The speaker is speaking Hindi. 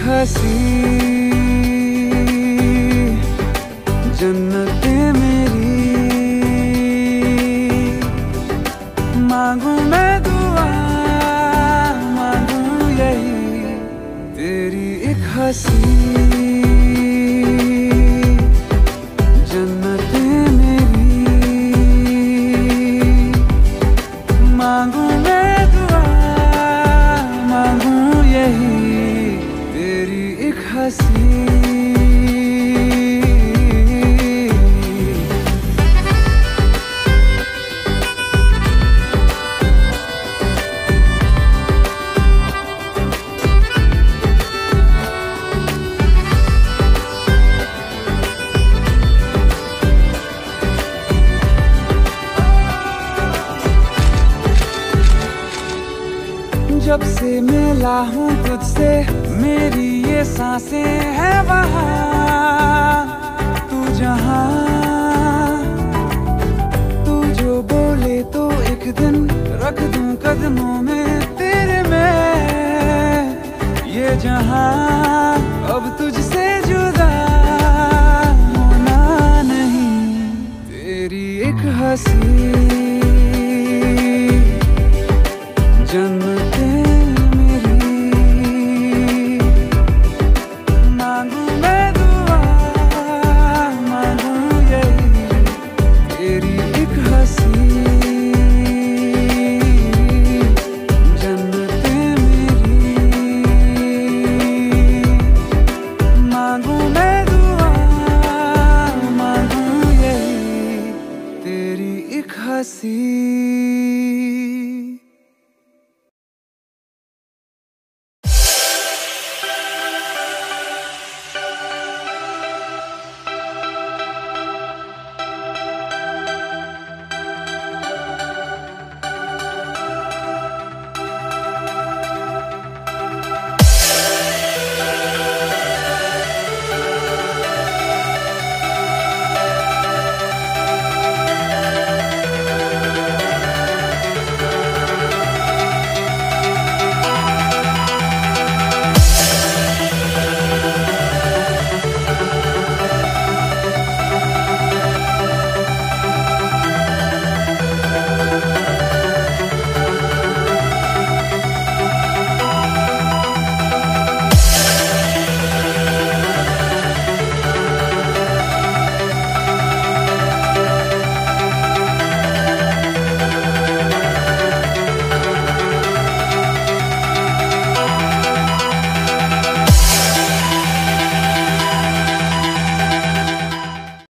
हंसी जन्नते मेरी, मांगू मैं दुआ, मांगू यही तेरी एक हंसी जन्नते मेरी, मांगू मैं दुआ, मांगू यही तेरी एक हंसी। जब से मिला हूँ तुझसे मेरी ये सांसें हैं वहाँ, तू जहाँ, तू जो बोले तो एक दिन रख दूँ कदमों में तेरे मैं, ये जहाँ अब तुझसे जुदा होना नहीं, तेरी एक हंसी जन्नते मेरी, मांगू मैं दुआ, मांगू यही तेरी एक हंसी जन्नते मेरी, मांगू मैं दुआ, मांगू यही तेरी एक हंसी।